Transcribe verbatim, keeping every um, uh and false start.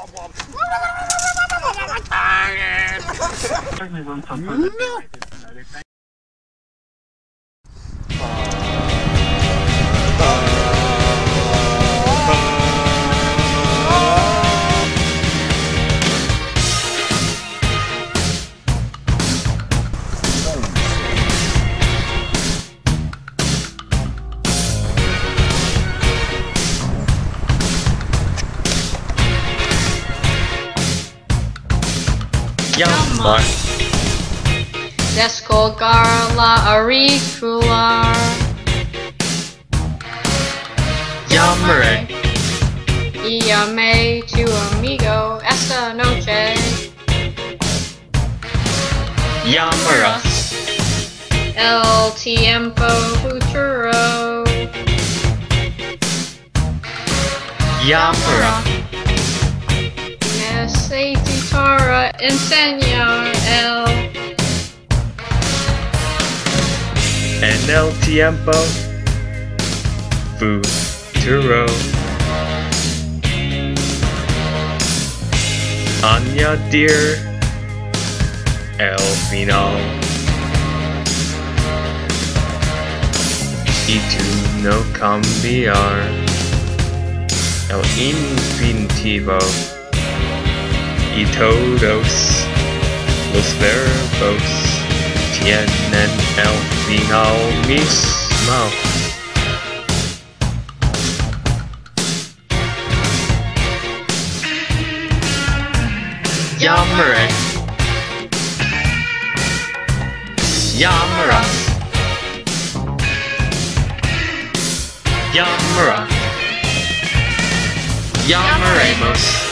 Llamar. Descolgar la auricular. Llamar. Y llamé tu amigo esta noche. Llamar. El tiempo futuro. Llamar. Necesitará enseñar el En el tiempo futuro. Añadir el final. Y tú no cambiar el infinitivo. Y todos los verbos tienen el final mismo. Llamaré. Llamarás. Llamará. Llamaremos.